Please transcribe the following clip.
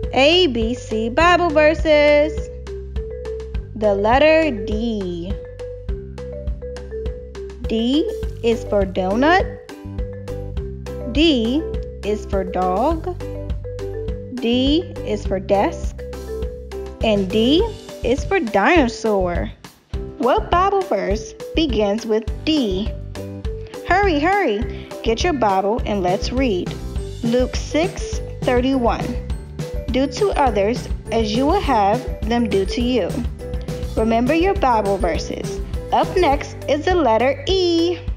ABC Bible verses. The letter D. D is for donut. D is for dog. D is for desk. And D is for dinosaur. What Bible verse begins with D? Hurry, get your Bible and let's read. Luke 6:31. Do to others as you will have them do to you. Remember your Bible verses. Up next is the letter E.